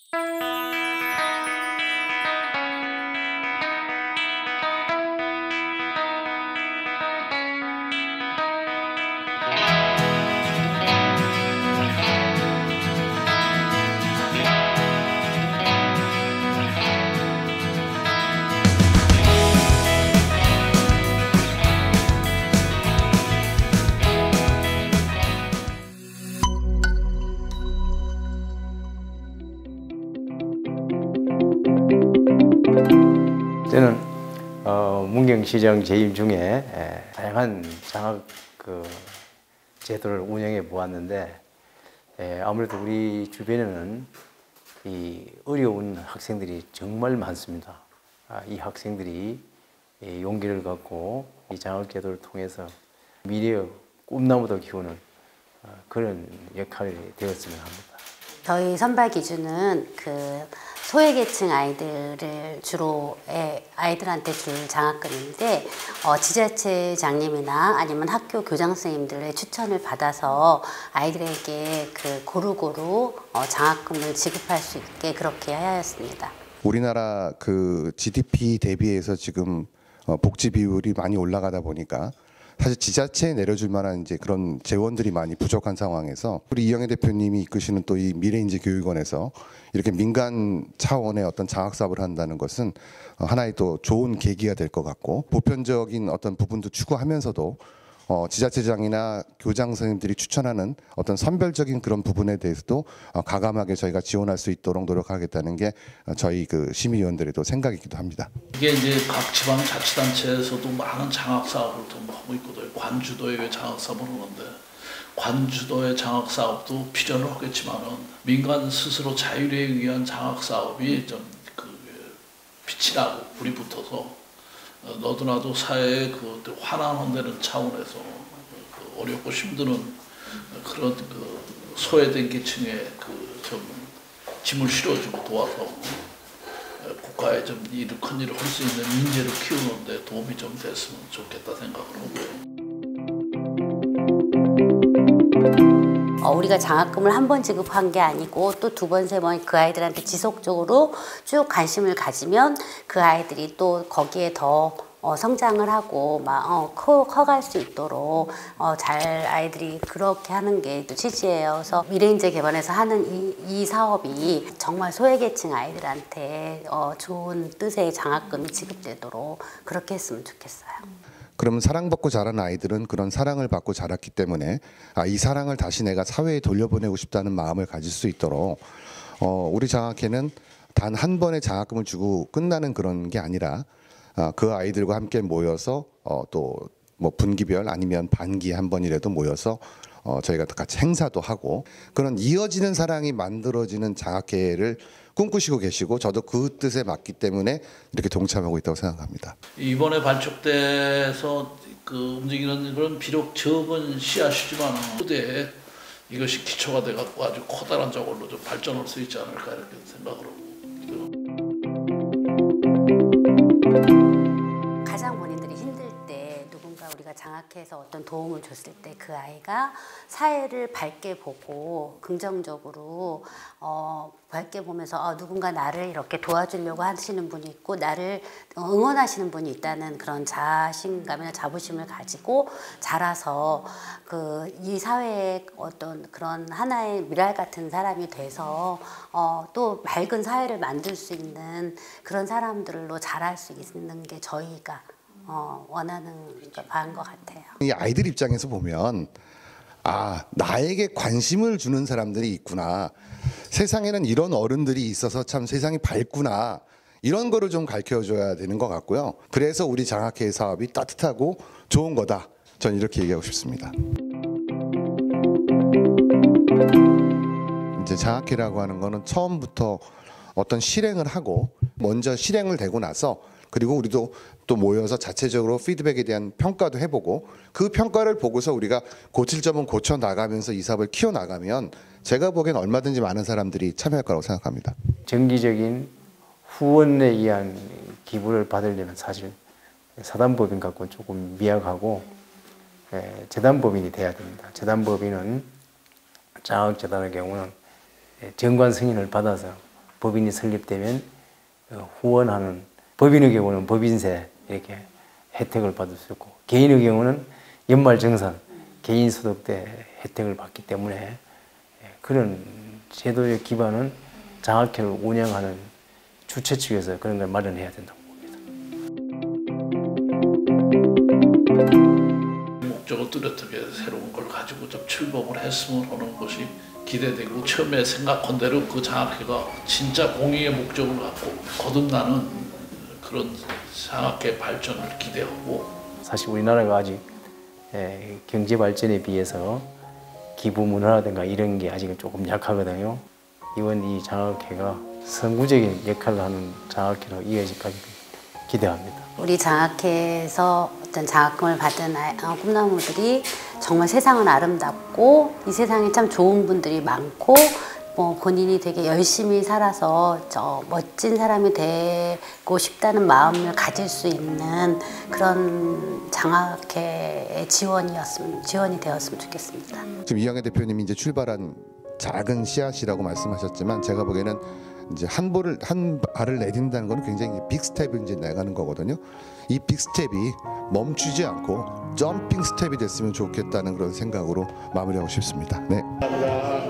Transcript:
저는 문경시장 재임 중에 다양한 장학 제도를 운영해 보았는데, 아무래도 우리 주변에는 이 어려운 학생들이 정말 많습니다. 이 학생들이 용기를 갖고 이 장학 제도를 통해서 미래의 꿈나무도 키우는 그런 역할이 되었으면 합니다. 저희 선발 기준은 소외계층 아이들을 아이들한테 줄 장학금인데, 지자체장님이나 아니면 학교 교장 선생님들의 추천을 받아서 아이들에게 고루고루 장학금을 지급할 수 있게 그렇게 하였습니다. 우리나라 GDP 대비해서 지금 복지 비율이 많이 올라가다 보니까 사실 지자체에 내려줄 만한 그런 재원들이 많이 부족한 상황에서 우리 이영애 대표님이 이끄시는 또 이 미래인재 교육원에서 이렇게 민간 차원의 어떤 장학 사업을 한다는 것은 하나의 또 좋은 계기가 될 것 같고, 보편적인 어떤 부분도 추구하면서도 지자체장이나 교장 선생님들이 추천하는 어떤 선별적인 그런 부분에 대해서도 가감하게 저희가 지원할 수 있도록 노력하겠다는 게 저희 심의위원들의 생각이기도 합니다. 이게 이제 각 지방 자치단체에서도 많은 장학 사업을 좀 하고 있거든요. 관주도에 장학 사업을 하는데, 관주도의 장학 사업도 필요는 하겠지만은 민간 스스로 자율에 의한 장학 사업이 좀 빛이 나고 불이 붙어서 너도나도 사회에 환원한다는 차원에서 어렵고 힘드는 그런 소외된 계층에 좀 짐을 실어주고 도와서 국가에 좀 큰 일을 할 수 있는 인재를 키우는데 도움이 좀 됐으면 좋겠다 생각을 하고요. 우리가 장학금을 한 번 지급한 게 아니고 또 두 번, 세 번 그 아이들한테 지속적으로 쭉 관심을 가지면 그 아이들이 또 거기에 더 성장을 하고 커갈 수 있도록 아이들이 그렇게 하는 게 또 취지예요. 그래서 미래인재 개발에서 하는 이 사업이 정말 소외계층 아이들한테 좋은 뜻의 장학금이 지급되도록 그렇게 했으면 좋겠어요. 그러면 사랑받고 자란 아이들은 그런 사랑을 받고 자랐기 때문에 이 사랑을 다시 내가 사회에 돌려보내고 싶다는 마음을 가질 수 있도록 우리 장학회는 단 한 번의 장학금을 주고 끝나는 그런 게 아니라 그 아이들과 함께 모여서 또 뭐 분기별 아니면 반기에 한 번이라도 모여서 저희가 같이 행사도 하고 그런 이어지는 사랑이 만들어지는 장학회를 꿈꾸시고 계시고, 저도 그 뜻에 맞기 때문에 이렇게 동참하고 있다고 생각합니다. 이번에 발족돼서 움직이는 그런 비록 적은 씨앗이지만 후대에 이것이 기초가 돼갖고 아주 커다란 저걸로 좀 발전할 수 있지 않을까 이렇게 생각을 하고. 가장 본인들이 힘들 때 누군가 우리가 장학회에서 어떤 도움을 줬을 때 그 아이가 사회를 밝게 보고 긍정적으로 밝게 보면서 누군가 나를 이렇게 도와주려고 하시는 분이 있고 나를 응원하시는 분이 있다는 그런 자신감이나 자부심을 가지고 자라서 이 사회에 어떤 그런 하나의 미랄 같은 사람이 돼서 또 밝은 사회를 만들 수 있는 그런 사람들로 자랄 수 있는 게 저희가 원하는 바인 것 같아요. 이 아이들 입장에서 보면 나에게 관심을 주는 사람들이 있구나, 세상에는 이런 어른들이 있어서 참 세상이 밝구나, 이런 거를 좀 가르쳐줘야 되는 것 같고요. 그래서 우리 장학회 사업이 따뜻하고 좋은 거다, 저는 이렇게 얘기하고 싶습니다. 이제 장학회라고 하는 거는 처음부터 어떤 실행을 하고 먼저 실행을 되고 나서 그리고 우리도 또 모여서 자체적으로 피드백에 대한 평가도 해보고 그 평가를 보고서 우리가 고칠 점은 고쳐 나가면서 이 사업을 키워 나가면 제가 보기엔 얼마든지 많은 사람들이 참여할 거라고 생각합니다. 정기적인 후원에 의한 기부를 받으려면 사실 사단법인 갖고 조금 미약하고 재단법인이 돼야 됩니다. 재단법인은 장학재단의 경우는 정관 승인을 받아서 법인이 설립되면 후원하는, 법인의 경우는 법인세 이렇게 혜택을 받을 수 있고, 개인의 경우는 연말정산, 개인소득세 혜택을 받기 때문에 그런 제도의 기반은 장학회를 운영하는 주최 측에서 그런 걸 마련해야 된다고 봅니다. 목적을 뚜렷하게 새로운 걸 가지고 좀 출범을 했으면 하는 것이 기대되고, 처음에 생각한 대로 그 장학회가 진짜 공익의 목적을 갖고 거듭나는 그런 장학회 발전을 기대하고, 사실 우리나라가 아직 경제 발전에 비해서 기부 문화라든가 이런 게 아직은 조금 약하거든요. 이번 이 장학회가 선구적인 역할을 하는 장학회로 이어질까 기대합니다. 우리 장학회에서 어떤 장학금을 받은 꿈나무들이 정말 세상은 아름답고 이 세상에 참 좋은 분들이 많고, 본인이 되게 열심히 살아서 멋진 사람이 되고 싶다는 마음을 가질 수 있는 그런 장학회의 지원이 되었으면 좋겠습니다. 지금 이영애 대표님이 이제 출발한 작은 씨앗이라고 말씀하셨지만, 제가 보기에는 이제 한 발을 내딛는다는 것은 굉장히 빅 스텝을 이제 나가는 거거든요. 이 빅 스텝이 멈추지 않고 점핑 스텝이 됐으면 좋겠다는 그런 생각으로 마무리하고 싶습니다. 네.